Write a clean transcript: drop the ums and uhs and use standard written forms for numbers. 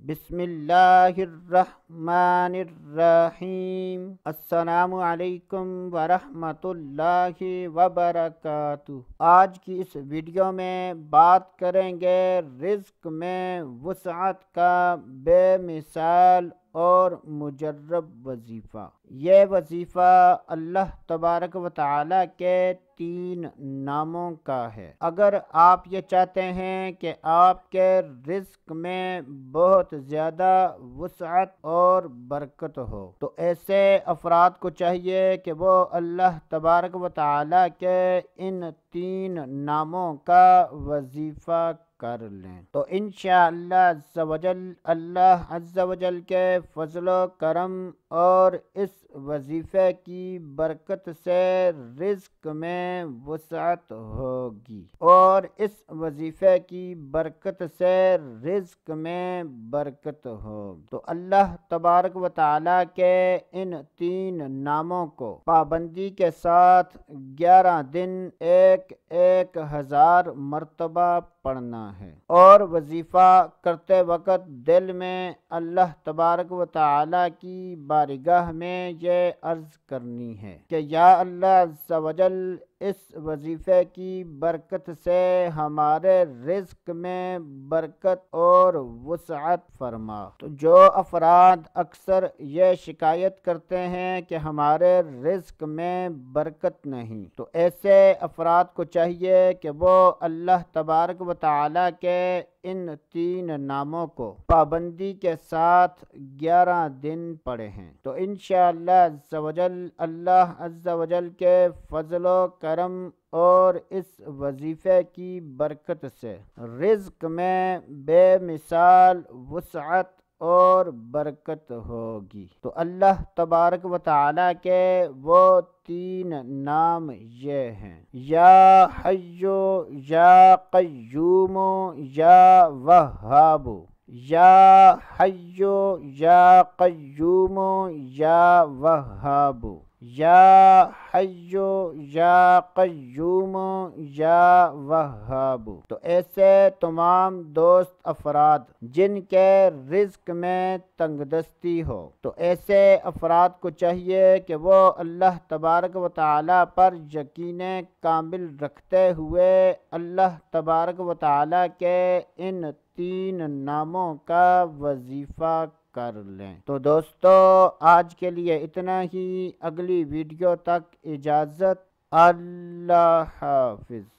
بسم اللہ الرحمن الرحیم۔ السلام علیکم ورحمۃ اللہ وبرکاتہ۔ آج کی اس ویڈیو میں بات کریں گے رزق میں وسعت کا بے مثال اور مجرب وظیفہ۔ یہ وظیفہ اللہ تبارک و تعالیٰ کے 3 ناموں کا ہے۔ اگر آپ یہ چاہتے ہیں کہ آپ کے رزق میں بہت زیادہ وسعت اور برکت ہو تو ایسے افراد کو چاہیے کہ وہ اللہ تبارک و تعالیٰ کے ان 3 ناموں کا وظیفہ کر لیں تو انشاءاللہ اللہ عز و جل کے فضل و کرم اور اس وظیفے کی برکت سے رزق میں وسعت ہوگی، اور اس وظیفے کی برکت سے رزق میں برکت ہوگی۔ تو اللہ تبارک و تعالیٰ کے ان 3 ناموں کو پابندی کے ساتھ 11 دن 1000 مرتبہ پڑھنا ہے، اور وظیفہ کرتے وقت دل میں اللہ تبارک و تعالیٰ کی بارگاہ میں یہ عرض کرنی ہے کہ یا اللہ عز و جل اس وظیفے کی برکت سے ہمارے رزق میں برکت اور وسعت فرما۔ تو جو افراد اکثر یہ شکایت کرتے ہیں کہ ہمارے رزق میں برکت نہیں، تو ایسے افراد کو چاہیے کہ وہ اللہ تبارک و تعالیٰ کے ان 3 ناموں کو پابندی کے ساتھ 11 دن پڑھے ہیں تو انشاءاللہ عز و جل اللہ عز و جل کے فضل و کرم اور اس وظیفے کی برکت سے رزق میں بے مثال وسعت اور برکت ہوگی۔ تو اللہ تبارک و تعالیٰ کے وہ 3 نام یہ ہیں: یا حیو یا قیوم یا وہاب۔ یا حیو یا قیوم یا وہاب۔ یا حیو یا قیوم یا وہاب۔ تو ایسے تمام دوست افراد جن کے رزق میں تنگ دستی ہو تو ایسے افراد کو چاہیے کہ وہ اللہ تبارک و تعالیٰ پر یقین کامل رکھتے ہوئے اللہ تبارک و تعالیٰ کے ان 3 ناموں کا وظیفہ کر لیں۔ تو دوستو آج کے لیے اتنا ہی، اگلی ویڈیو تک اجازت، اللہ حافظ۔